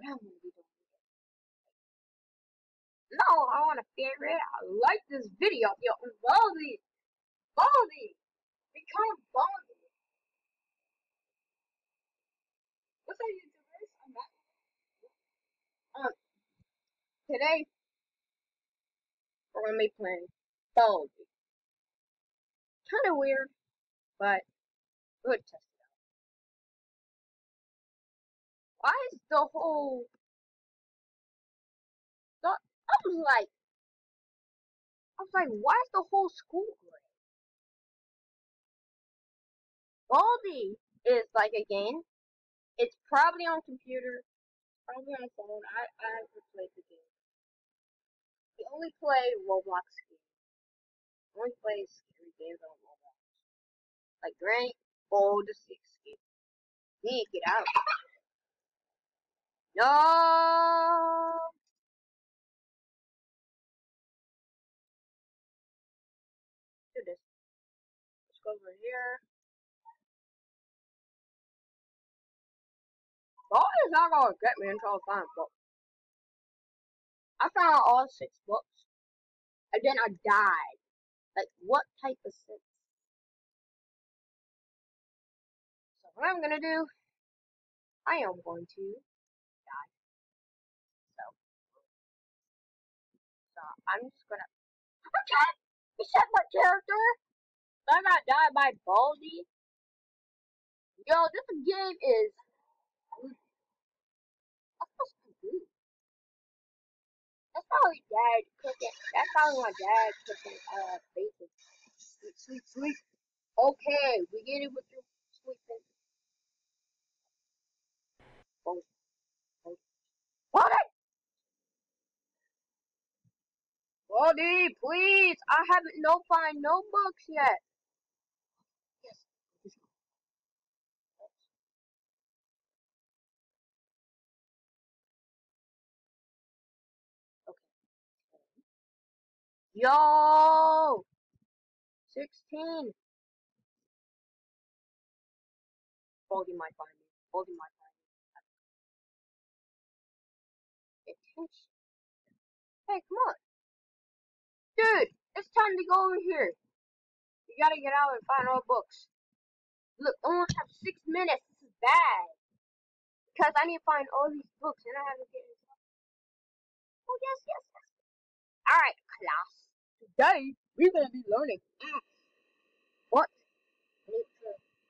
what I'm gonna be doing. No, I want a favorite. I like this video. Yo, Baldi, become Baldi. What's up, YouTubers? I'm back. Today we're gonna be playing Baldi. Kind of weird, but good test it out. Why is the whole? I was like, why is the whole school gray? Baldi is like a game. It's probably on computer, probably on phone. I haven't played the game. We only play Roblox games. We only play scary games on Roblox. Like Granny Old Escape. We need to get out. No! Do this. Let's go over here. Baldi is not gonna get me until I find a book. I found all 6 books. And then I died. Like, what type of sense? So what I'm gonna do, I am going to die. So I'm just gonna. Okay, reset my character. So I got died by Baldi. Yo, this game is. That's supposed to be good. That's probably dad cooking. That's probably my dad cooking bacon. Sweet. Okay, we get it with your sweet thing. Baldi, please! I haven't find no books yet. Yes. Okay. Yo! 16. Baldi might find me. Attention. Hey, come on. Dude, it's time to go over here. You gotta get out and find all books. Look, I only have 6 minutes. This is bad. Because I need to find all these books and I haven't get it. Oh, yes. Alright, class. Today, we're gonna be learning. What? I need to,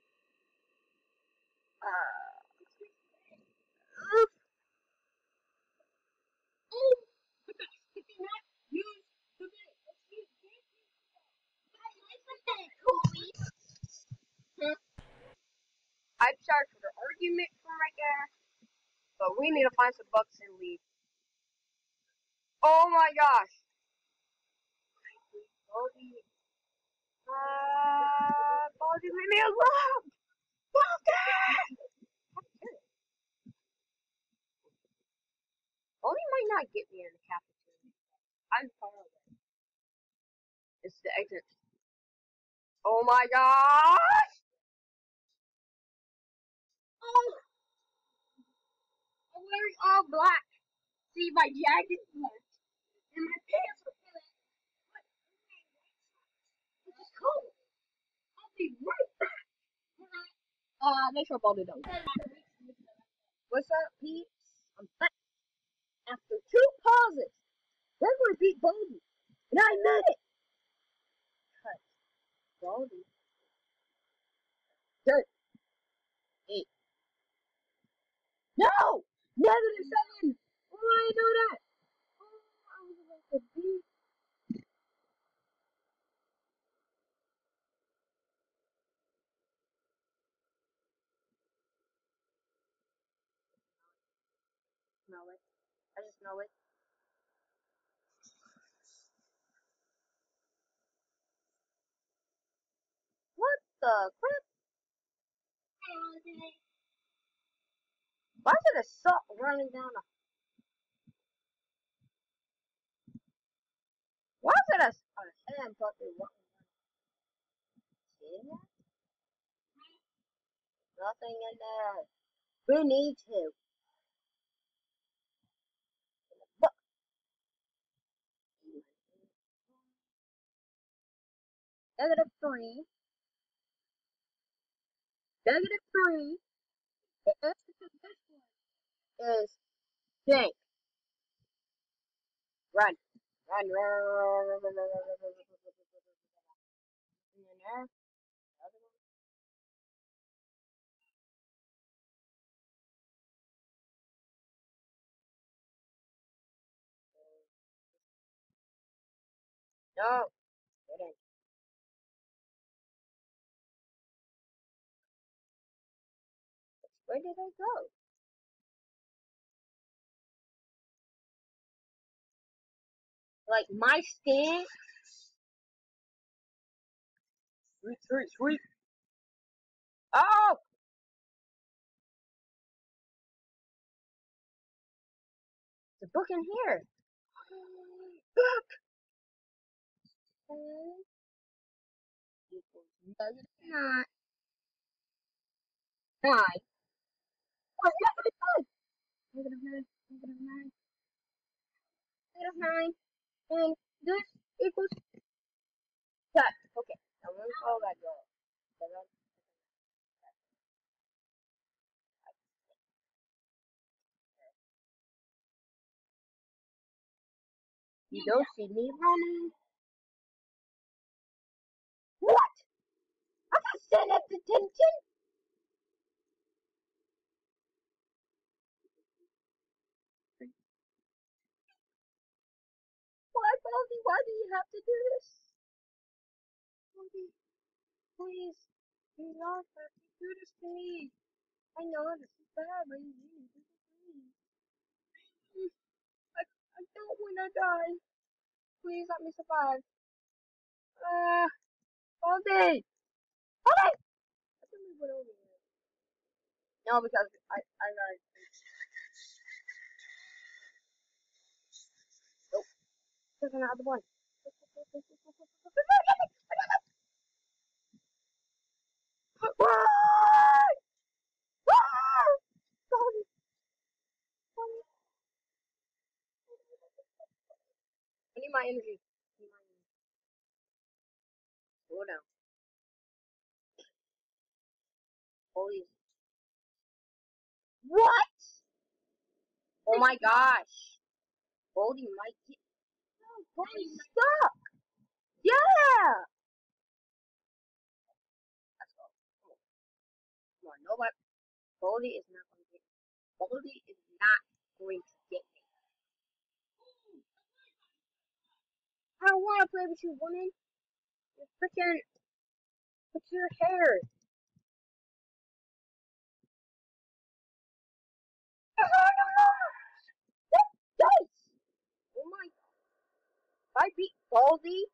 I'm sorry for the argument from right there, but we need to find some books and leave. Oh my gosh! Baldi, leave me alone! Baldi! Baldi might not get me in the cafeteria. I'm far away. It's the exit. Oh my gosh! Oh! I'm wearing all black. See, my jacket's black. And my pants are black. Which is cool. I'll be right back. Make sure Baldi don't. What's up, peeps? I'm back. After 2 pauses, we're going to beat Baldi. And I meant it. Cut. Baldi. Dirt. 8. No! -7! Why do I do that? Oh, I was about to beat. Know it. I just know it. What the crap? Why is it a suck running down a... Why is it a hand puppy running down? See that? Nothing in there. We need to. Negative 3. Negative 3. The answer to this one is think. Run. Run, run, run, run, run, run, run, run, run. No, didn't. Where did I go? Like my stand. Sweet, sweet, sweet. Oh! There's a book in here. Book! Doesn't not. 9. Oh, negative 9. Negative 9. Negative 9. Negative 9. And this equals that. Okay. I'm gonna follow that girl. You don't see me running. What? I got sent at detention. Why, Baldy? Why do you have to do this? Baldy, please. Do not have to do this to me. I know this is bad, but you need to please. I don't want to die. Please let me survive. Baldy! Baldy! I think we went over here. No, because I got. Nope. There's another one. I need my energy. Slow down. Holy. What? Oh my gosh. Goldie might get. Goldie's stuck. Yeah. Let's go. Come on. Nobody. Goldie is not going to get me. Goldie is not going to get me. I don't want to play with you, woman. You're freaking. What's your hair? What dice? Oh my. If I beat Goldie.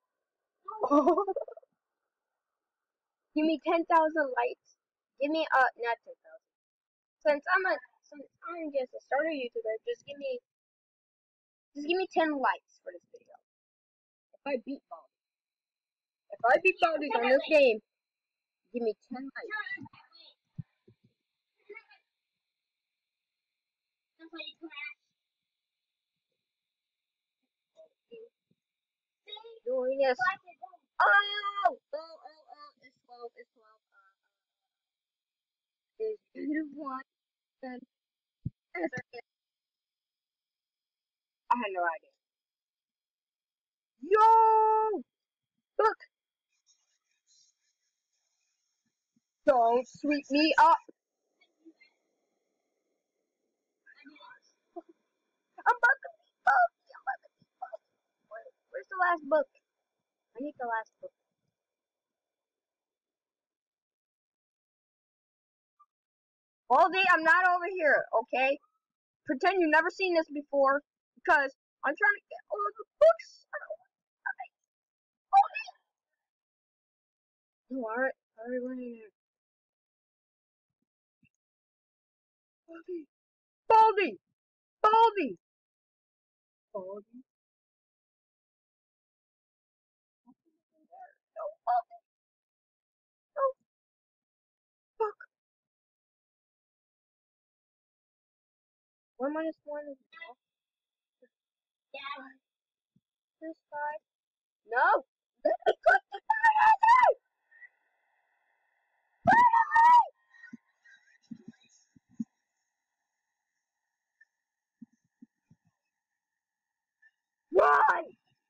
Give me 10,000 likes. Give me not 10,000. Since I'm just a starter YouTuber, just give me 10 likes for this video. If I beat Baldi. If I beat Baldi on this game, give me 10 likes. Doing this. Oh! It's 12. It's 12. There's negative 1. And I had no idea. Yo! Look! Don't sweep me up! I'm about to be Baldi! Where's the last book? I need the last book. Baldi, I'm not over here, okay? Pretend you've never seen this before, because I'm trying to get all of the books. I don't want to. No, alright. Alright, we're in here. Baldi! Baldi! Baldi! Baldi! No, Baldi! No! Fuck! 1 minus 1 is 12. Yeah. There's 5. No! Let me click the Run!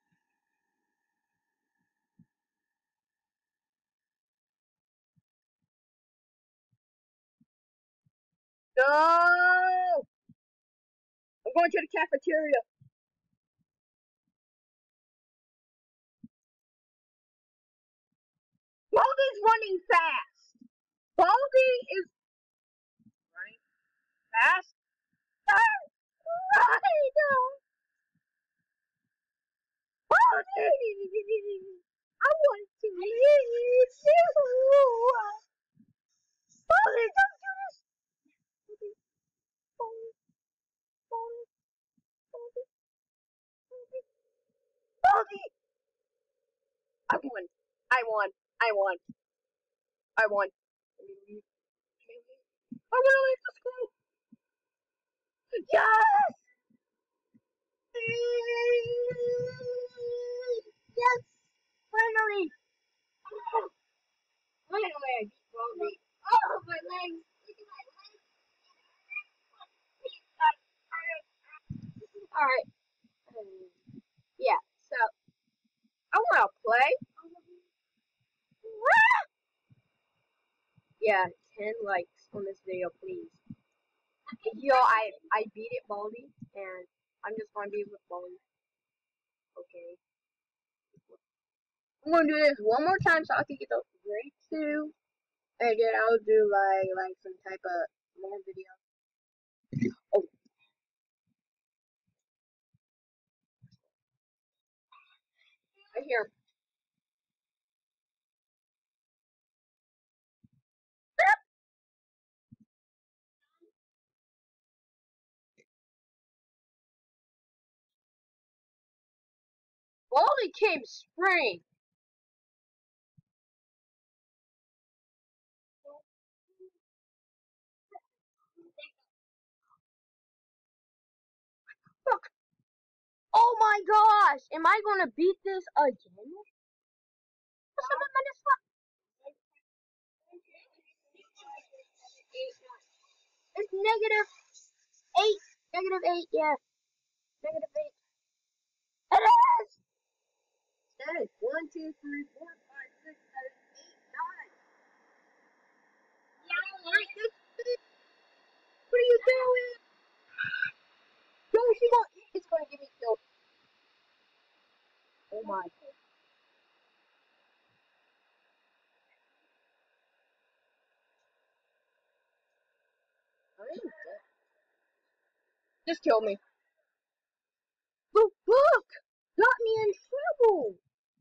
No! I'm going to the cafeteria. Baldi's running fast. Baldi is running fast. Baldi! I want to leave you. Baldi, don't do this. Baldi, Baldi, Baldi, Baldi, Baldi. I won. I won. I won. I won. I want to leave the school. Yes! Yes! Finally! Finally, I beat Baldi. Oh, my legs! Look at my legs! Alright. Yeah, so I want to play. Yeah, 10 likes on this video, please. Yo, I beat it, Baldi, and I'm just gonna be with Baldi. Okay. I'm gonna do this one more time so I can get the grade 2, and then I'll do like some type of more video. Oh. I hear him. Baldi came spring. Look. Oh my gosh! Am I gonna beat this again? It's negative 8. Negative 8, yeah. Negative 8. It is! That is 1, 2, 3, 4, 5, 6, 7, 8, 9. Yeah, what are you doing? No, he's gonna give me killed. Oh my. Just kill me. The book got me in trouble.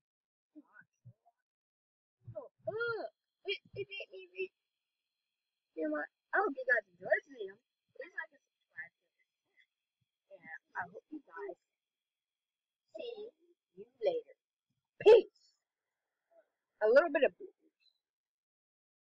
The book. It didn't even. I hope you guys enjoyed this video. Please like and subscribe to this. And I hope you guys see you later. Peace. A little bit of